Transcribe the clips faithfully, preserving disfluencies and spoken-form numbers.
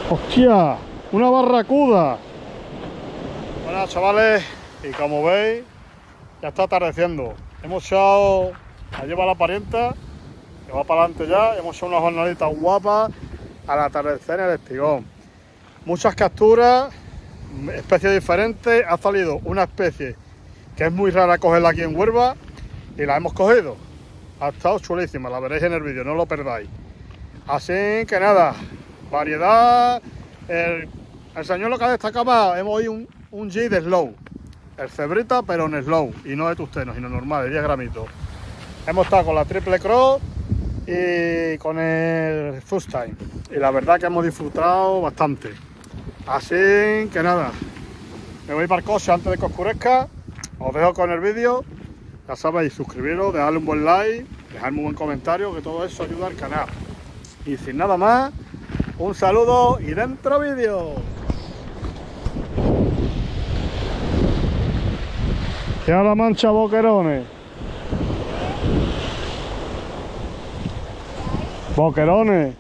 ¡Hostia! ¡Una barracuda! Bueno, chavales, y como veis, ya está atardeciendo. Hemos echado a llevar la parienta, que va para adelante ya. Hemos hecho unas jornaditas guapas al atardecer en el espigón. Muchas capturas, especies diferentes. Ha salido una especie que es muy rara cogerla aquí en Huelva y la hemos cogido. Ha estado chulísima, la veréis en el vídeo, no lo perdáis. Así que nada, variedad. El, el señor que ha destacado, hemos oído un, un G de slow, el cebrita pero en slow, y no de tusteno, sino normal, de diez gramitos. Hemos estado con la triple cross y con el first time, y la verdad que hemos disfrutado bastante. Así que nada, me voy para el coche antes de que oscurezca. Os dejo con el vídeo. Ya sabéis, suscribiros, dejarle un buen like, dejarme un buen comentario, que todo eso ayuda al canal. Y sin nada más, un saludo y dentro vídeo. Y a la mancha boquerones. Boquerones.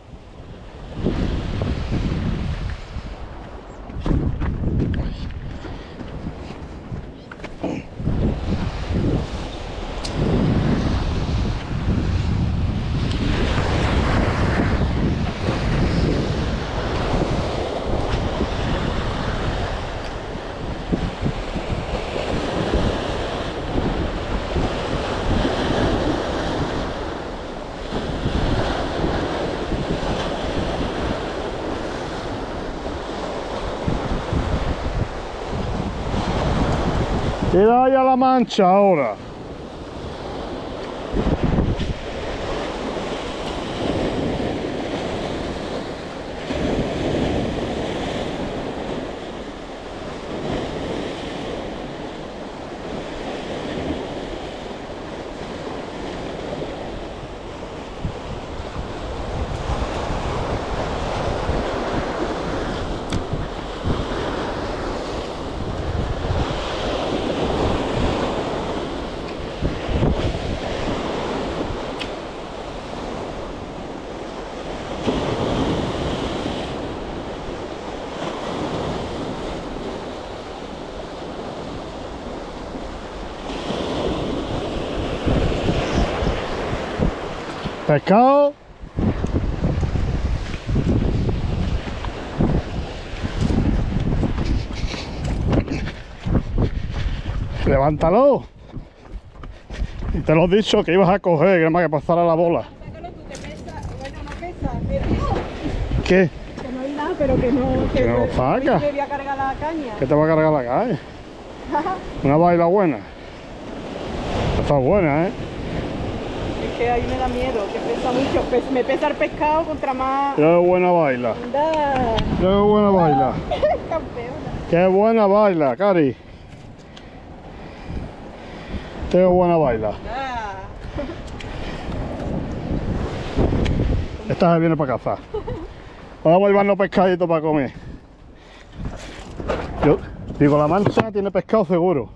Tira ahí a la mancha ahora. Pescado. Levántalo. Y te lo he dicho que ibas a coger, que más que pasara la bola. Sácalo tú, que pesa. Bueno, no pesa, pero... ¿Qué? Que no hay nada, pero que no... Que no lo saca. Que voy a cargar la caña. ¿Qué te va a cargar la calle? Una baila buena. Está buena, ¿eh? Es que ahí me da miedo, que pesa mucho. Pes- me pesa el pescado contra más... Qué buena baila. Anda. Qué buena baila. Campeona. Qué buena baila, Cari. Qué buena baila. Ah. Esta se viene para cazar. Vamos a llevarnos pescadito para comer. Yo digo, la mancha tiene pescado seguro.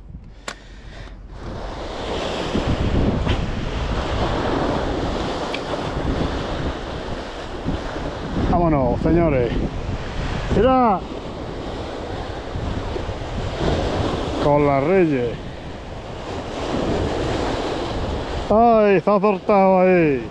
Vámonos, señores. Mira. Con las reyes. Ay, se ha soltado ahí.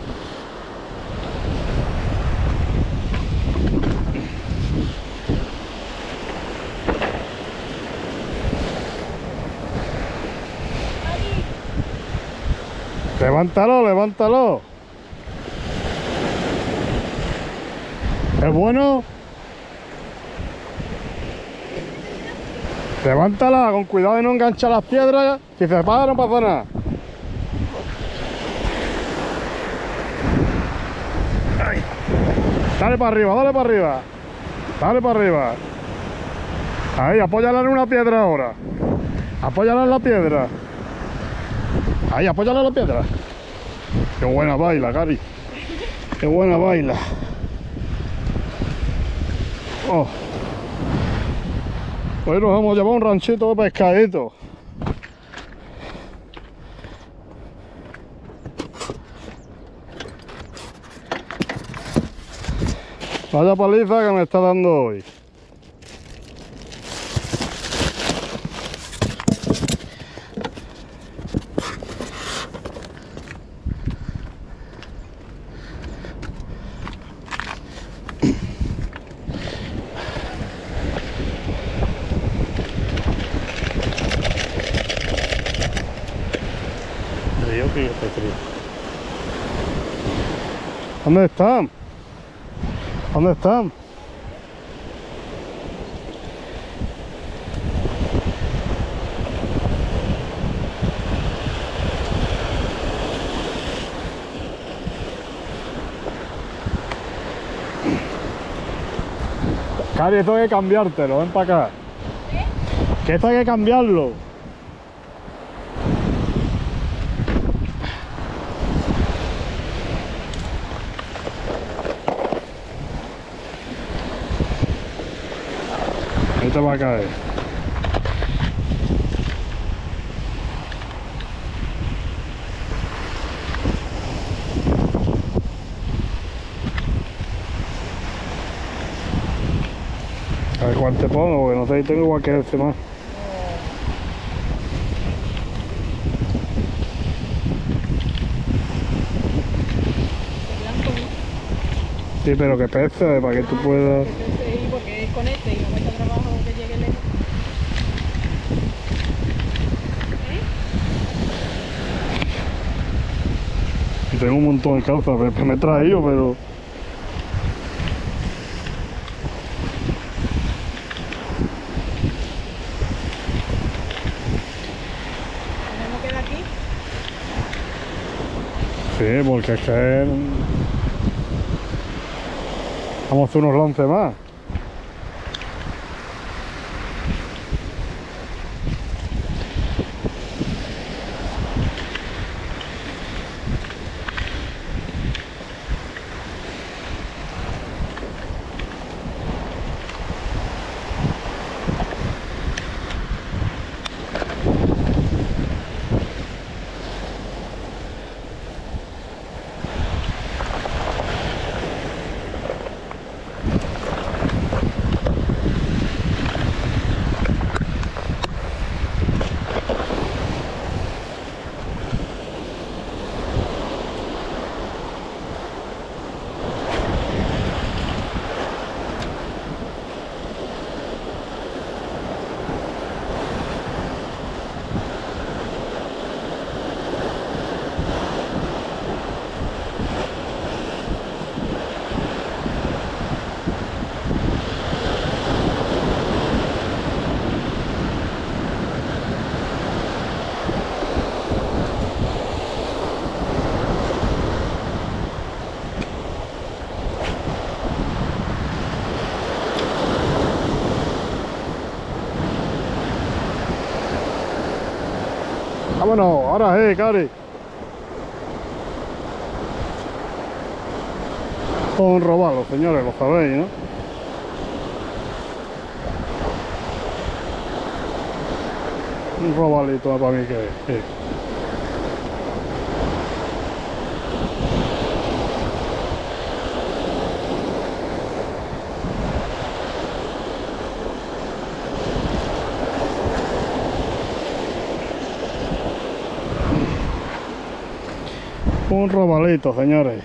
Levántalo, levántalo. ¿Es bueno? Levántala, con cuidado de no enganchar las piedras. Si se para no pasa nada. Ay. Dale para arriba, dale para arriba. Dale para arriba. Ahí, apóyala en una piedra ahora. Apóyala en la piedra. Ahí, apóyala en la piedra. Qué buena baila, Cari. Qué buena baila. Oh. Hoy nos hemos llevado un ranchito de pescadito. Vaya paliza que me está dando hoy. ¿Dónde están? ¿Dónde están? Cari, esto hay que cambiártelo, ven para acá. ¿Eh? Que esto hay que cambiarlo. Ahí te va a caer. A ver cuál te pongo, porque no sé si tengo igual que este más. Sí, pero que pese, para que tú puedas... Sí, porque es con este y no cuesta trabajo que llegue lejos. Y tengo un montón de calzas que me he traído, pero... ¿Tenemos que ir aquí? Sí, porque es que... Vamos a hacer unos lances más. Vámonos, ahora sí, Cari. Son robados, señores, lo sabéis, ¿no? Un robalito para mí que es. Sí. Un robalito, señores.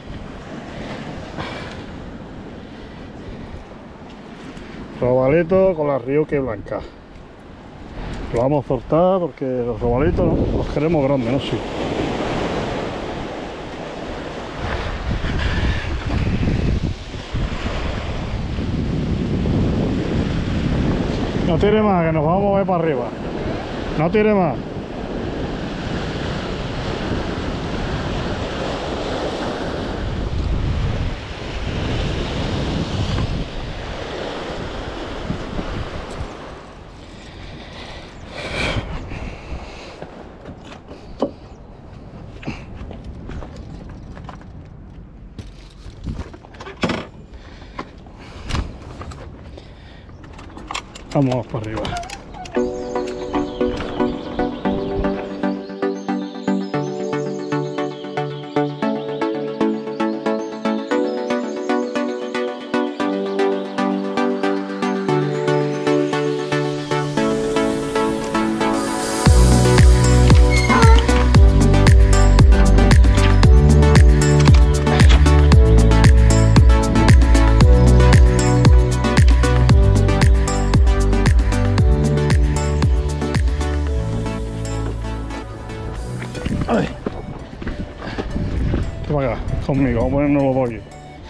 Robalito con la Ryuki blanca. Lo vamos a soltar porque los robalitos ¿no? los queremos grandes, ¿no? Sí. No tire más, que nos vamos a mover para arriba. No tire más. Vamos para arriba. conmigo, vamos a ponernos los dos aquí.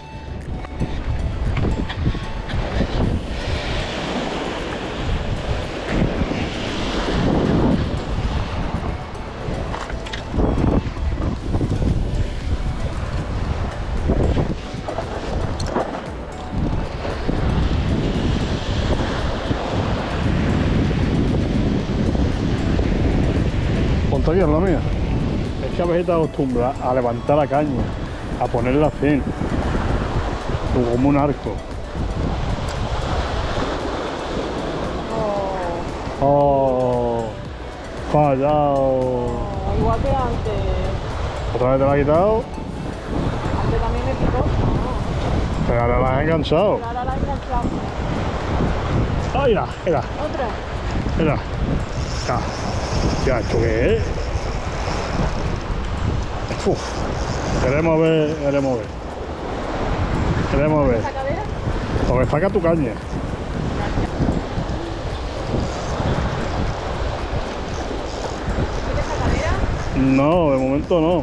Ponte aquí en la mía. Es que a veces te acostumbras a levantar la caña, a ponerla fin, como un arco. Oh, Oh, fallado. oh, igual que antes. ¿Otra vez te la has quitado? Antes también me picó. No. Pero ahora la has enganchado. Pero ahora la he enganchado. Ah, mira, mira, Otra. mira. Ya, ya, ¿esto qué es? Uf, queremos ver, queremos ver. Queremos ver. ¿Esa cadera? O me saca tu caña. ¿Esa cadera? No, de momento no.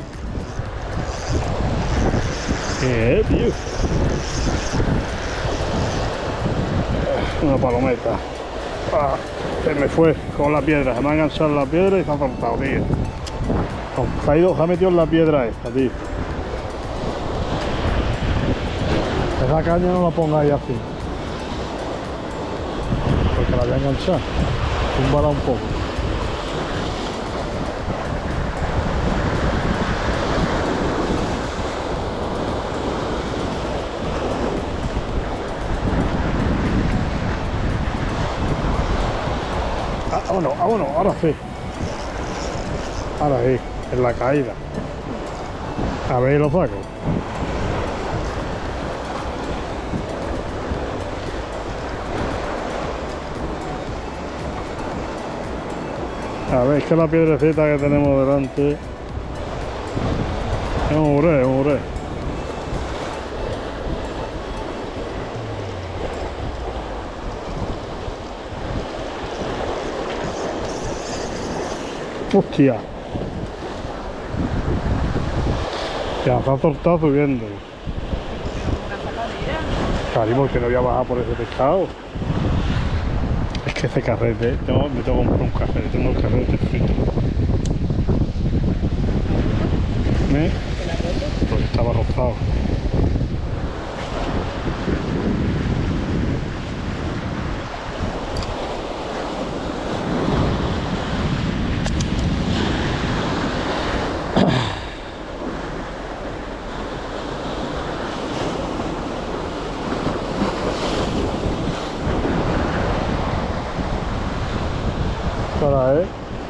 ¿Qué es, tío? Una palometa. Ah, se me fue con la piedra. Se me ha enganchado en la piedra y se ha soltado, tío. Se ha, ido, se ha metido en la piedra esta, tío. Esa caña no la pongáis así. Porque la voy a enganchar. Túmbala un poco. Ah, vámonos, vámonos, ahora sí. Ahora sí, en la caída. A ver, lo saco. A ver, es que la piedrecita que tenemos delante es un muré, es un muré. Hostia. Ya se ha soltado subiendo. ¿Una sacadera? Cari, ¿por qué no voy a bajar por ese pescado? Es que ese carrete, tengo, me tengo que comprar un carrete, tengo el carrete frito. ¿Eh? Porque estaba rozado. Ahora, ¿eh?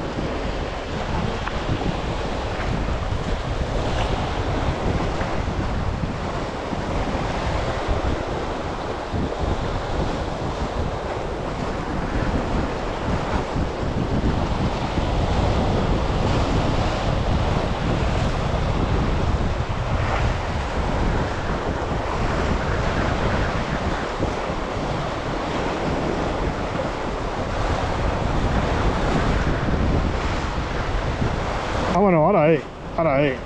Vámonos, ahora, eh. Ahora, eh.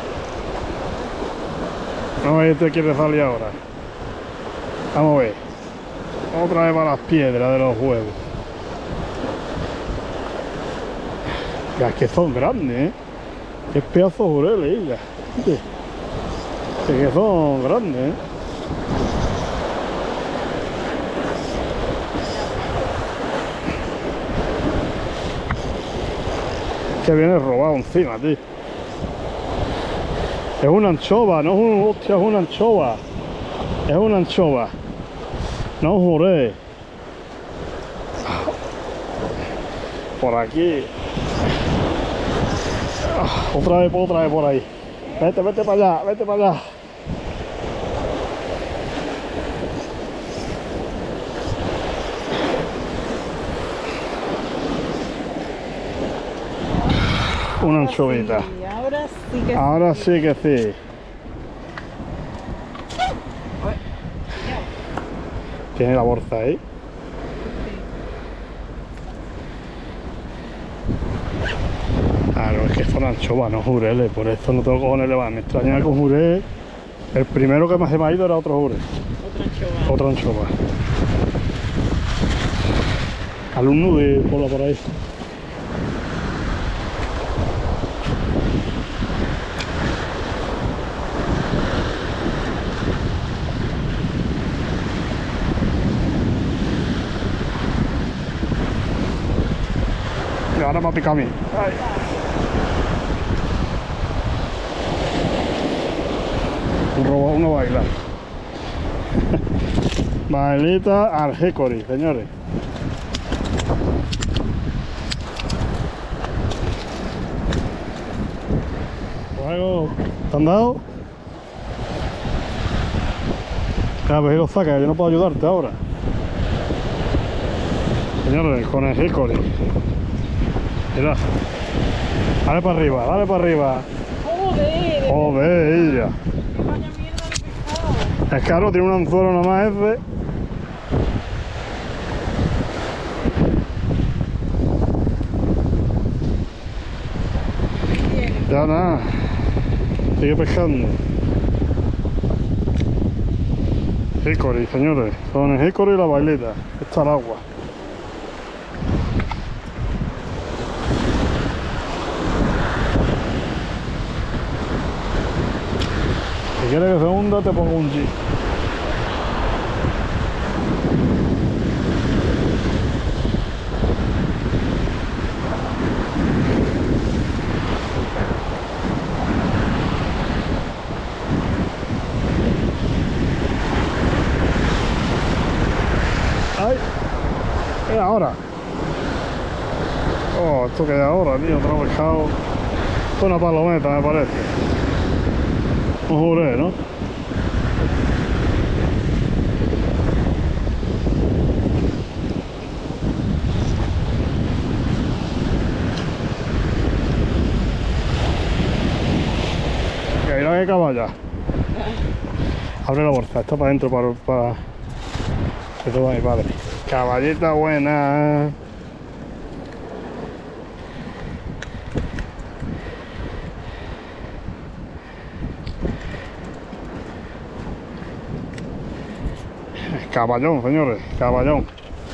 No, este quiere salir ahora. Vamos a ver. Otra vez para las piedras de los huevos. Ya, es que son grandes, ¿eh? Qué pedazo de jureles, hija. Es que son grandes, ¿eh? Que viene robado encima, tío. Es una anchova, no es un... Hostia, es una anchova. Es una anchova. No un juré. Por aquí. Otra vez, otra vez por ahí. Vete, vete para allá, vete para allá. Una anchovita. Sí, ahora sí que Ahora sí que sí. Tiene la bolsa ahí. Claro, es que son anchovas, no jureles. Por eso no tengo cojones levar. Me extraña con juré El primero que se me ha ido era otro jure. Otra anchova. Otra anchova. Alumno de Pola por ahí. Y ahora me ha picado a mí. Ay. Un robo, uno baila. Bailita al Hickory, señores. Luego, ¿te han dado? Ya, pues ahí lo saca, yo no puedo ayudarte ahora. Señores, con el Hickory. Mira. Dale para arriba, dale para arriba. Joder. Joder, ella. Vaya mierda de pescado. Es caro, tiene un anzuelo nomás ese. Ya nada. Sigue pescando. Hickory, señores. Son el Hickory y la bailita. Está el agua. Si quieres que se hunda, te pongo un G. ¡Ay! ¿Qué ahora? Oh, esto que es ahora, tío, otro pescado. Esto es una palometa, me parece. Un juré, ¿no? Y ahí la que caballa. Abre la bolsa, está para adentro, para... para... Esto va mi padre. Caballita buena. Caballón, señores, caballón.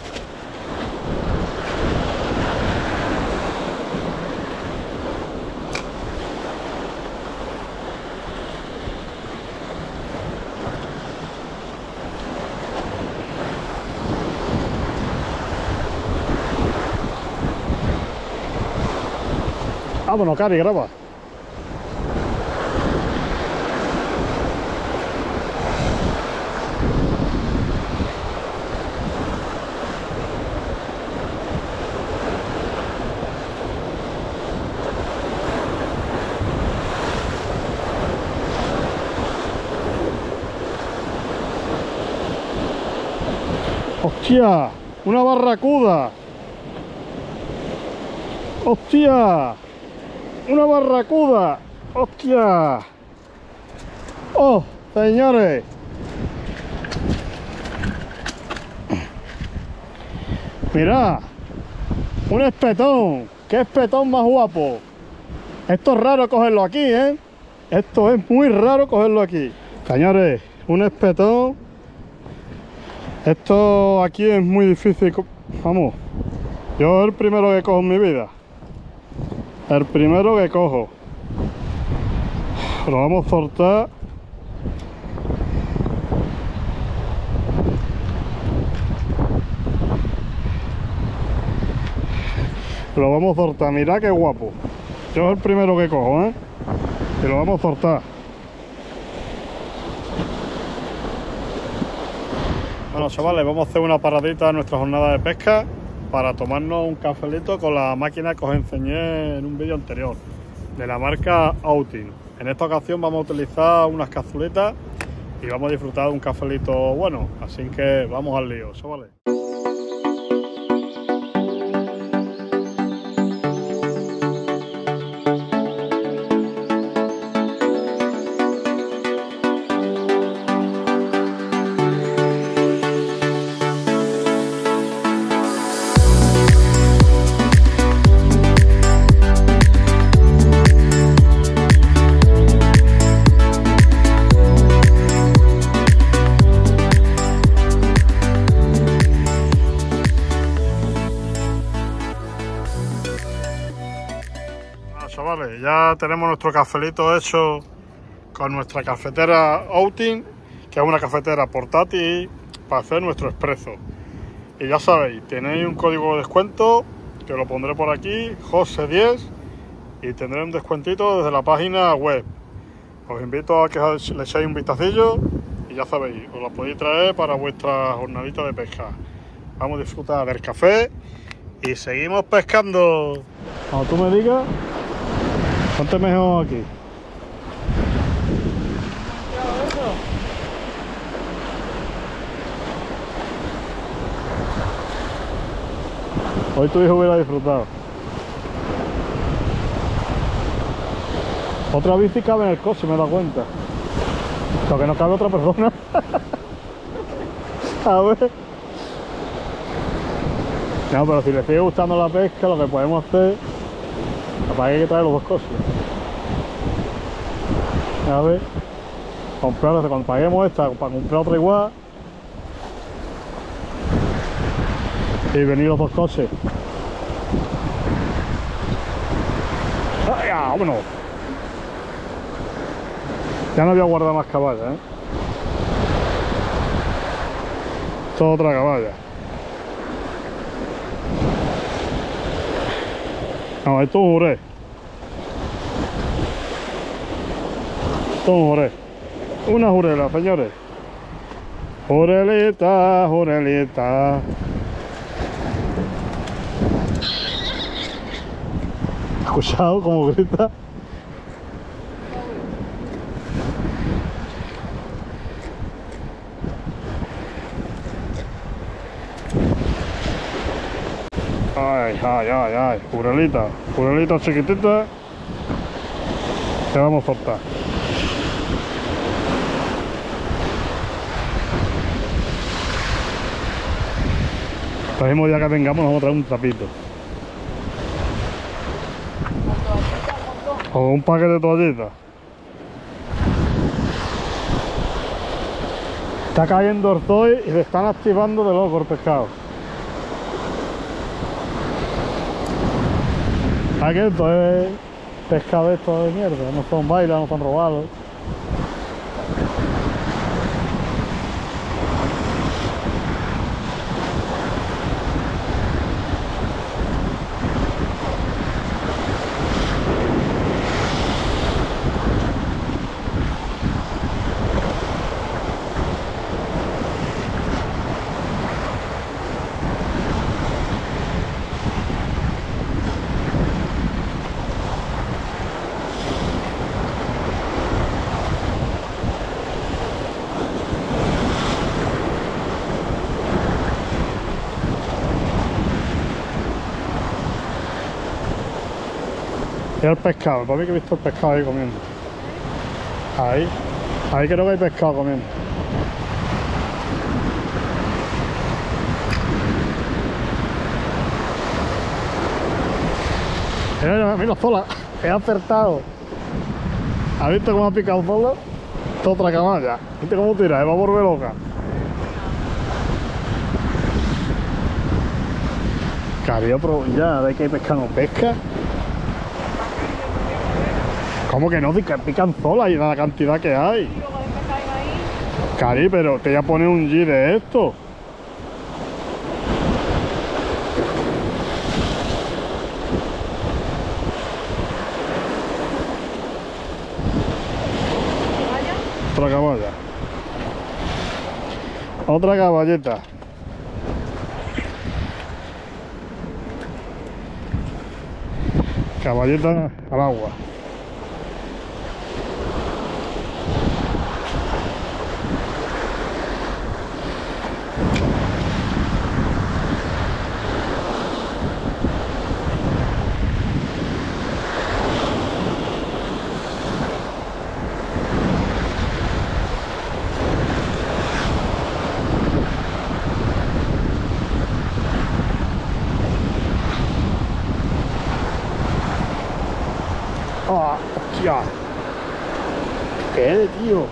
Vámonos, Cari, graba. ¡Hostia! ¡Una barracuda! ¡Hostia! ¡Una barracuda! ¡Hostia! ¡Oh, señores! Mirad, un espetón. ¡Qué espetón más guapo! Esto es raro cogerlo aquí, ¿eh? Esto es muy raro cogerlo aquí. Señores, un espetón. Esto aquí es muy difícil. Vamos, yo es el primero que cojo en mi vida. El primero que cojo. Lo vamos a soltar. Lo vamos a soltar, mirad qué guapo. Yo es el primero que cojo, ¿eh? Y lo vamos a soltar. Bueno, chavales, vamos a hacer una paradita en nuestra jornada de pesca para tomarnos un cafelito con la máquina que os enseñé en un vídeo anterior, de la marca Outing. En esta ocasión vamos a utilizar unas cazuletas y vamos a disfrutar de un cafelito bueno, así que vamos al lío, chavales. chavales, ya tenemos nuestro cafelito hecho con nuestra cafetera Outing, que es una cafetera portátil para hacer nuestro expreso. Y ya sabéis, tenéis un código de descuento, que lo pondré por aquí, Jose diez, y tendré un descuentito desde la página web. Os invito a que le echéis un vistacillo y ya sabéis, os la podéis traer para vuestra jornadita de pesca. Vamos a disfrutar del café y seguimos pescando. Cuando tú me digas, ponte mejor aquí. Hoy tu hijo hubiera disfrutado. Otra bici cabe en el coche, me he dado cuenta. Lo que no cabe otra persona. A ver. No, pero si le sigue gustando la pesca, lo que podemos hacer, capaz que hay que traer los dos coches. A ver. Comprar, cuando paguemos esta, para comprar otra igual. Y venir los dos coches. ¡Ay, vámonos! Ya no voy a guardar más caballas, ¿eh? Esto es otra caballa. No, esto es un juré. Esto es un juré. Una jurela, señores. Jurelita, jurelita. ¿Has escuchado cómo grita? Ay, ay, ay, ay, jurelita, jurelita chiquitita, te vamos a soltar. El próximo día que tengamos nos vamos a traer un trapito. O un paquete de toallitas. Está cayendo ortoy y se están activando de loco el pescado. Aquí esto es pescado esto de mierda, no son bailas, no son robados. Y el pescado, para mí que he visto el pescado ahí comiendo. Ahí, ahí creo que hay pescado comiendo. Mira, mira, Zola, he acertado. ¿Has visto cómo ha picado Zola? Esta otra camalla. ¿Viste cómo tira? Se va a volver loca. Cariño, pero ya, de que hay pescado no pesca. ¿Cómo que no? Pican sola y la cantidad que hay. Cari, pero te voy a poner un G de esto. Otra caballa. Otra caballeta. Caballeta al agua. ¡Ah! ¡Hostia! ¿Qué es, tío?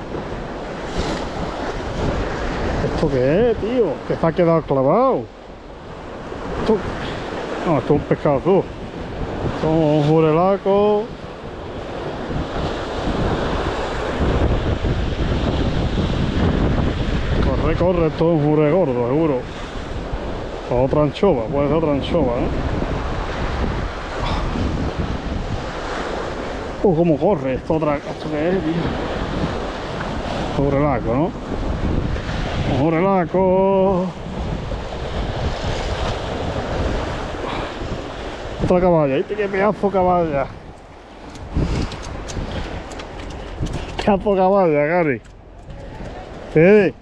¿Esto qué es, tío? Que se ha quedado clavado. Esto... No, esto es un pescado azul. Esto es un jurelaco. recorre, esto es un jure gordo, seguro. O otra anchova, puede ser otra anchova, ¿no? Uh, cómo corre, esto otra, ¿esto qué es, tío? Jurelaco, ¿no? Jurelaco. Otra caballa, ¿viste qué pedazo caballa? Pedazo caballa, Gary. Sí.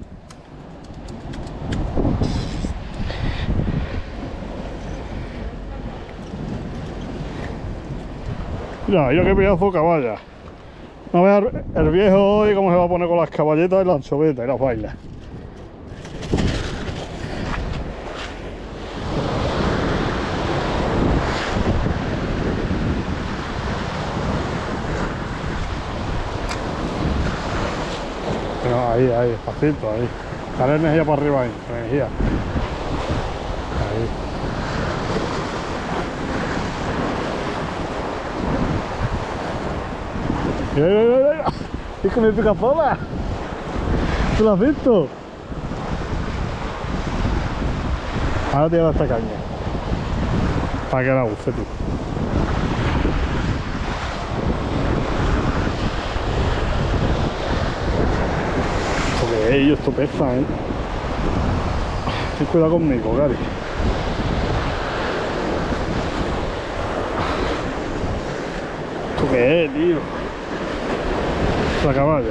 Mira, mira qué pedazo de caballa. A ver el viejo hoy cómo se va a poner con las caballetas y las anchovetas y las bailas. No, ahí, ahí, despacito, ahí. Dale energía para arriba ahí, energía. Ahí. Mira, mira, mira, mira. Es que me pica sola. ¿Tú lo has visto? Ahora te voy a dar esta caña. Para que la use tú. Esto que es, esto pesa, eh. Ten cuidado conmigo, Gary. ¿Esto qué es, tío? La caballa.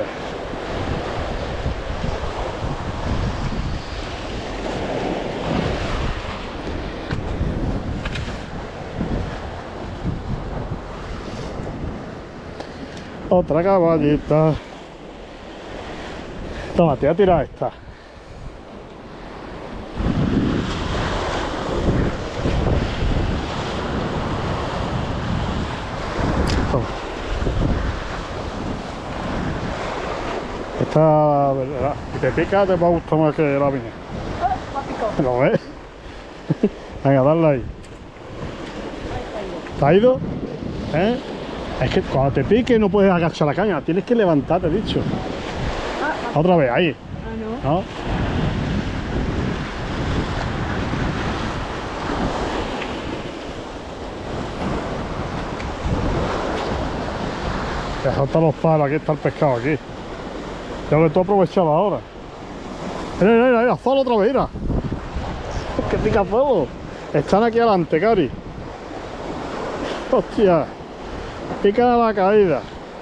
Otra caballita. Toma, te voy a tirar esta. Toma. Esta, ¿verdad? Si te pica te va a gustar más que la mía. ¿Lo ves? Venga, dale ahí. ¿Te ha ido? ¿Eh? Es que cuando te pique no puedes agachar la caña, tienes que levantarte, he dicho. Otra vez, ahí. Ah, no. ¿No? Ya saltan los palos, aquí está el pescado, aquí. Ya lo estoy aprovechando ahora. Mira, mira, mira, mira, solo otra vez, mira. Que pica fuego. Están aquí adelante, Cari. Hostia. Pica la caída.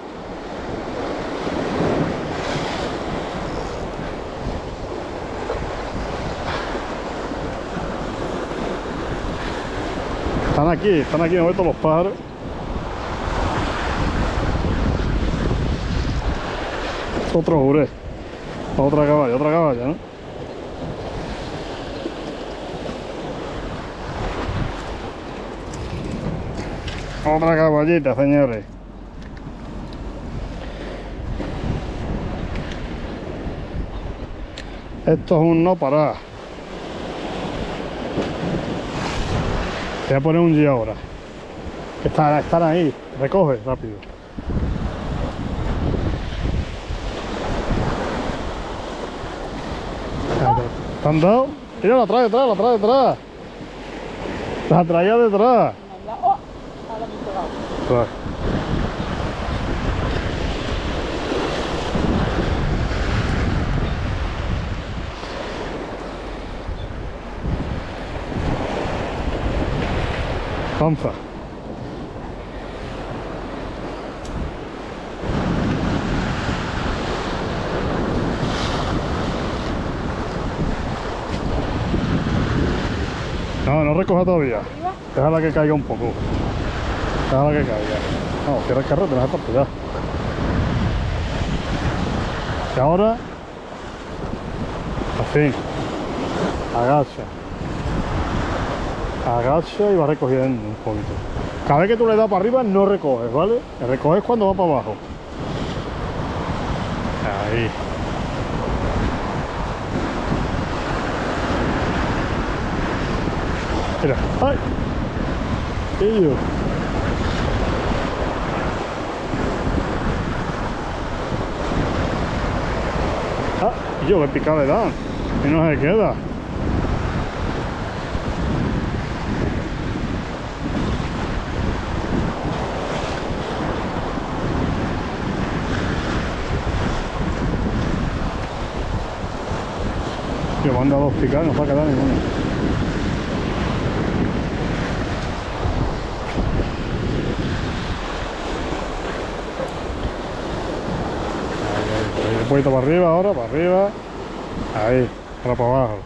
Están aquí, están aquí, no veo todos los pájaros. Otro juré. Otra caballa, otra caballa, ¿no? Otra caballita, señores. Esto es un no parar. Te voy a poner un G ahora. Están, están ahí. Recoge rápido. ¿Te han dado? Mira, la trae detrás, la trae detrás. La traía detrás. Oh, ahora me he pegado. Trae. Panza. No, no recoja todavía. Déjala que caiga un poco. Déjala que caiga. No, cierra el carro, te vas a partir. Y ahora, así. Agacha. Agacha y va recogiendo un poquito. Cada vez que tú le das para arriba no recoges, ¿vale? Recoges cuando va para abajo. Ahí. Mira, ¡ay! ¡Tío! Ah, y yo, qué picada le dan. Y no se queda. Que manda dos picadas, no se va a quedar ninguno. Un poquito para arriba ahora, para arriba. Ahí, ahora para abajo.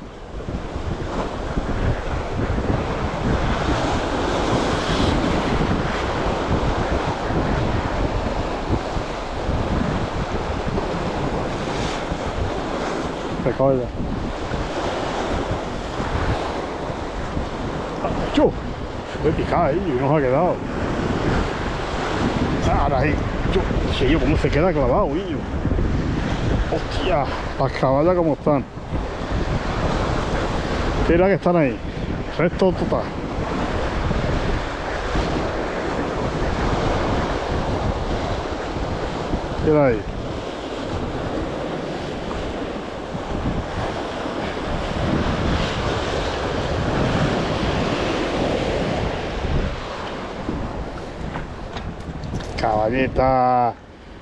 Recoge ya. ¡Chu! Se pica ahí y no se ha quedado. Ahora ahí. Yo, cómo se queda clavado, guillo. Hostia, las caballas como están. Mira que están ahí. Resto total. Mira ahí. Caballita.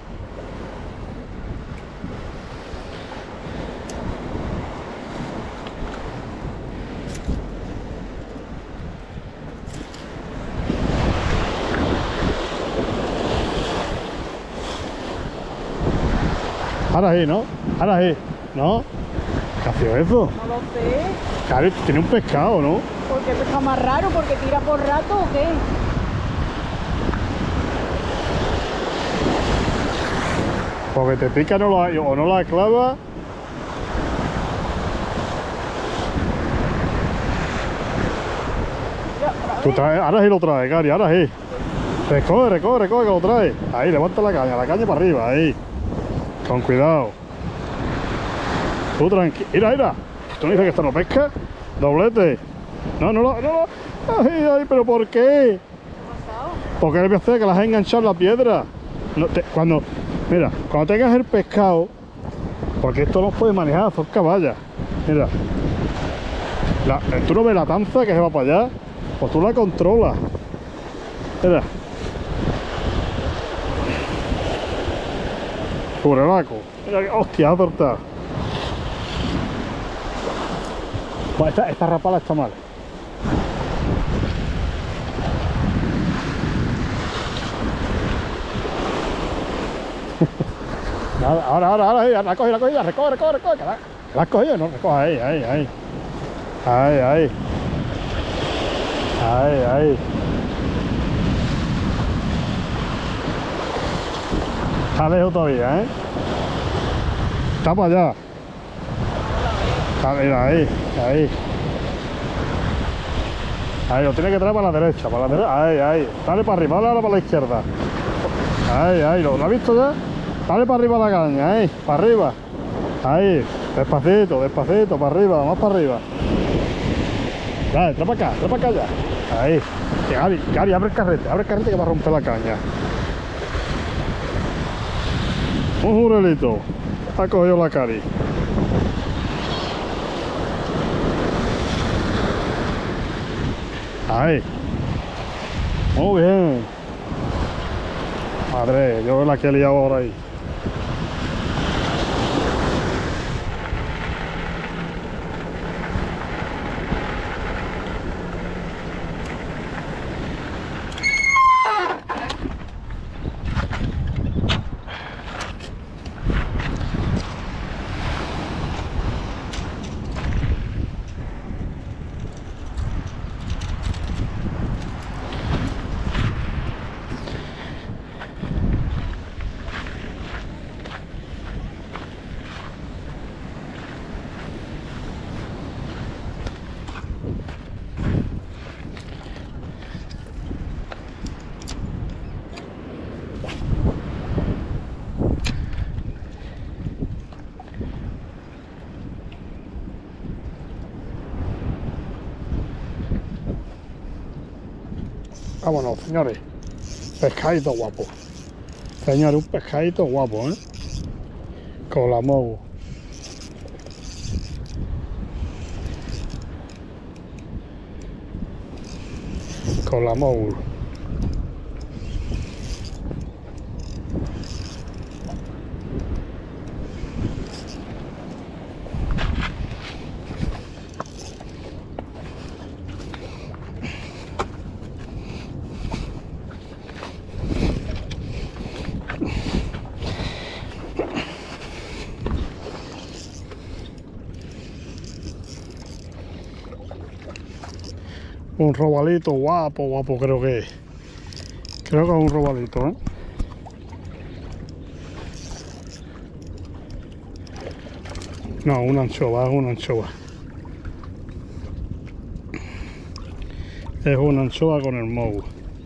Ahora sí, ¿no? Ahora sí, ¿no? ¿Qué ha sido eso? No lo sé. Claro, tiene un pescado, ¿no? ¿Por qué pesca más raro? ¿Porque tira por rato o qué? Porque te pica no lo, o no la clava. Ya, Tú traes, ahora sí lo traes, Cari, ahora sí. Recoge, recoge, recoge que lo trae. Ahí, levanta la caña, la caña para arriba, ahí. Con cuidado. Tú tranquilo. Mira, mira. ¿Tú no dices que esto no pesca? Doblete. No, no, no, no. Ay, ay, pero ¿por qué? ¿qué ha pasado? Porque le voy a hacer que las has enganchado en la piedra. No, te, cuando, mira, cuando tengas el pescado, porque esto no puede manejar, son caballas. Mira. La, tú no ves la tanza que se va para allá, pues tú la controlas. Mira. Cubrelaco. Mira que hostia, ha soltado. Bueno, esta, esta rapala está mal. Nada, ahora, ahora, ahora, ahí, la coge, la coge, la recoge, recoge, recoge. La, la has cogido, no, recoge ahí, ahí, ahí. Ahí, ahí. Ahí, ahí. Está lejos todavía, ¿eh? Está para allá. Está, mira, ahí, ahí. Ahí, lo tiene que traer para la derecha, para la derecha. Ahí, ahí. Dale para arriba, dale para la izquierda. Ahí, ahí. ¿Lo, ¿lo has visto ya? Dale para arriba la caña, ahí, para arriba. Ahí, despacito, despacito, para arriba, más para arriba. Dale, trae para acá, trae para acá ya. Ahí. Gary, Gary, abre el carrete, abre el carrete que va a romper la caña. Un jurelito. Ha cogido la Cari. Ahí. Muy bien. Madre, yo la que he liado ahora ahí. Vámonos, señores. Pescadito guapo. Señores, un pescadito guapo, ¿eh? Con la mogo. con la Mogul. Un robalito guapo, guapo creo que es. Creo que es un robalito, ¿eh? No, una anchova, es una anchova. Es una anchova con el Mogul.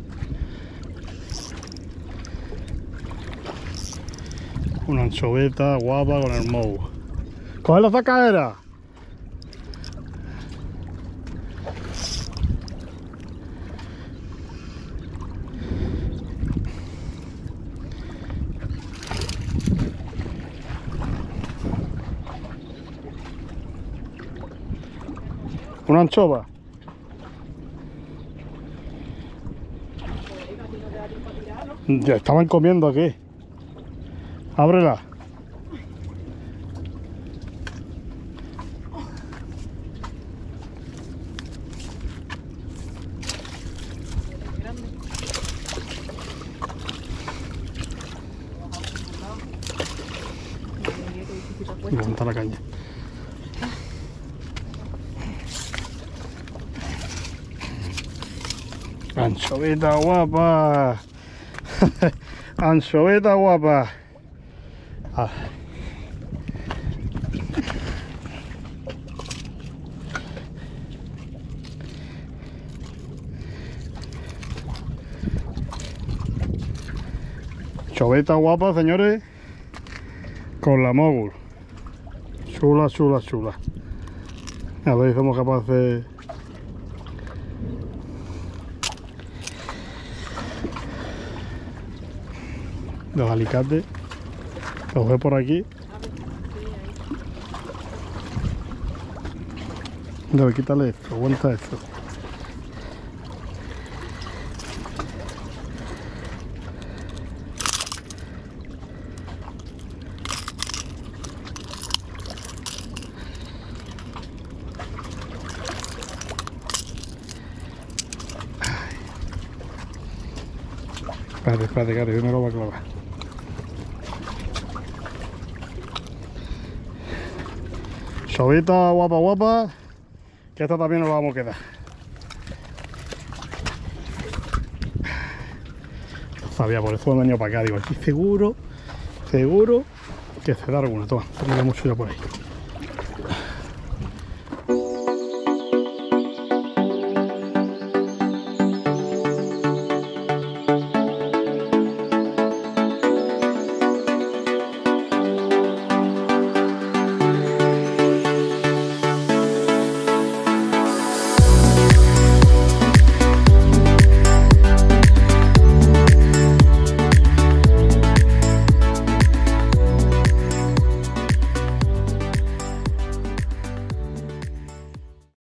Una anchoveta guapa con el Mogul. ¡Coge la sacadera! Una anchova. Ya estaban comiendo aquí. Ábrela. Levanta la caña. Anchoveta guapa. Anchoveta guapa. Ah. Anchoveta guapa, señores, con la Mogul. Chula, chula, chula. A ver si somos capaces. Los alicates los ve por aquí. Debe quitarle esto, aguanta esto. Espérate, espérate, Cari, yo me lo voy a clavar. Chovita guapa, guapa, que esta también nos la vamos a quedar. No sabía, por eso me he venido para acá. Digo, aquí seguro, seguro que se da alguna. Toma, tengo mucho ya por ahí.